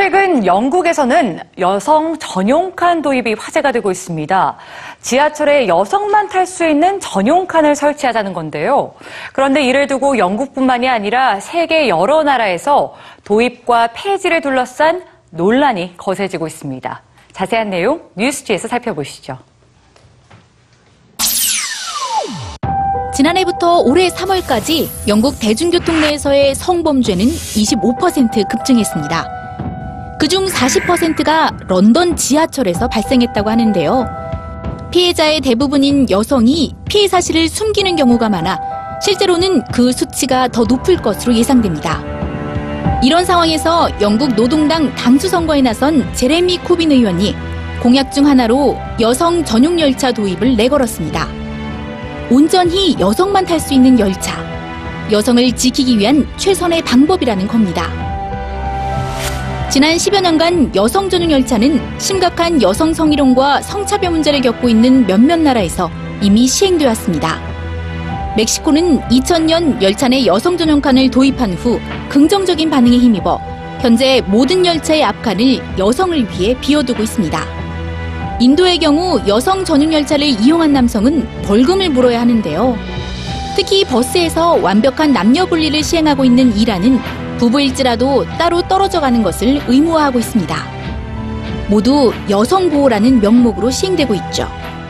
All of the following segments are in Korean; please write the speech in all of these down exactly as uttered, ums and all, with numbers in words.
최근 영국에서는 여성 전용 칸 도입이 화제가 되고 있습니다. 지하철에 여성만 탈 수 있는 전용 칸을 설치하자는 건데요. 그런데 이를 두고 영국뿐만이 아니라 세계 여러 나라에서 도입과 폐지를 둘러싼 논란이 거세지고 있습니다. 자세한 내용 뉴스지에서 살펴보시죠. 지난해부터 올해 삼월까지 영국 대중교통 내에서의 성범죄는 이십오 퍼센트 급증했습니다. 그중 사십 퍼센트가 런던 지하철에서 발생했다고 하는데요. 피해자의 대부분인 여성이 피해 사실을 숨기는 경우가 많아 실제로는 그 수치가 더 높을 것으로 예상됩니다. 이런 상황에서 영국 노동당 당수 선거에 나선 제레미 코빈 의원이 공약 중 하나로 여성 전용 열차 도입을 내걸었습니다. 온전히 여성만 탈 수 있는 열차, 여성을 지키기 위한 최선의 방법이라는 겁니다. 지난 십여 년간 여성 전용 열차는 심각한 여성 성희롱과 성차별 문제를 겪고 있는 몇몇 나라에서 이미 시행되었습니다. 멕시코는 이천 년 열차 내 여성 전용 칸을 도입한 후 긍정적인 반응에 힘입어 현재 모든 열차의 앞칸을 여성을 위해 비워두고 있습니다. 인도의 경우 여성 전용 열차를 이용한 남성은 벌금을 물어야 하는데요. 특히 버스에서 완벽한 남녀 분리를 시행하고 있는 이란은 부부일지라도 따로 떨어져 가는 것을 의무화하고 있습니다. 모두 여성 보호라는 명목으로 시행되고 있죠.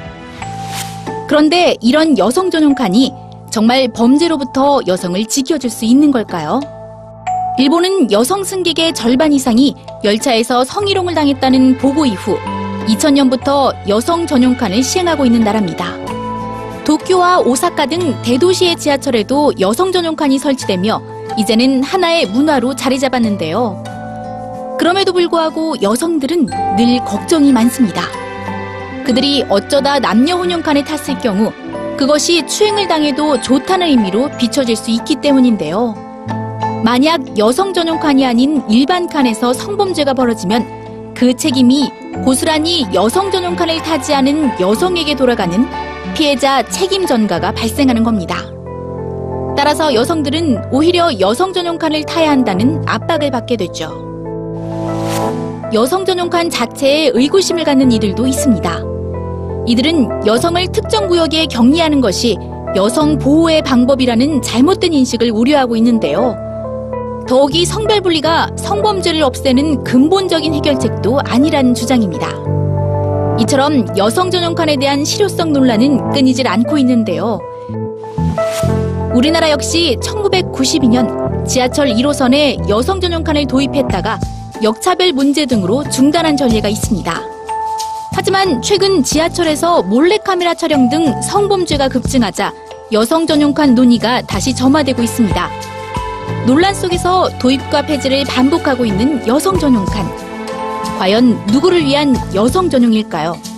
그런데 이런 여성 전용 칸이 정말 범죄로부터 여성을 지켜줄 수 있는 걸까요? 일본은 여성 승객의 절반 이상이 열차에서 성희롱을 당했다는 보고 이후 이천 년부터 여성 전용 칸을 시행하고 있는 나라입니다. 도쿄와 오사카 등 대도시의 지하철에도 여성 전용 칸이 설치되며 이제는 하나의 문화로 자리 잡았는데요. 그럼에도 불구하고 여성들은 늘 걱정이 많습니다. 그들이 어쩌다 남녀 혼용 칸에 탔을 경우 그것이 추행을 당해도 좋다는 의미로 비춰질 수 있기 때문인데요. 만약 여성 전용 칸이 아닌 일반 칸에서 성범죄가 벌어지면 그 책임이 고스란히 여성 전용 칸을 타지 않은 여성에게 돌아가는 피해자 책임 전가가 발생하는 겁니다. 따라서 여성들은 오히려 여성 전용 칸을 타야 한다는 압박을 받게 되죠. 여성 전용 칸 자체에 의구심을 갖는 이들도 있습니다. 이들은 여성을 특정 구역에 격리하는 것이 여성 보호의 방법이라는 잘못된 인식을 우려하고 있는데요. 더욱이 성별 분리가 성범죄를 없애는 근본적인 해결책도 아니라는 주장입니다. 이처럼 여성 전용 칸에 대한 실효성 논란은 끊이질 않고 있는데요. 우리나라 역시 천구백구십이 년 지하철 일 호선에 여성 전용 칸을 도입했다가 역차별 문제 등으로 중단한 전례가 있습니다. 하지만 최근 지하철에서 몰래카메라 촬영 등 성범죄가 급증하자 여성 전용 칸 논의가 다시 점화되고 있습니다. 논란 속에서 도입과 폐지를 반복하고 있는 여성 전용 칸. 과연 누구를 위한 여성 전용일까요?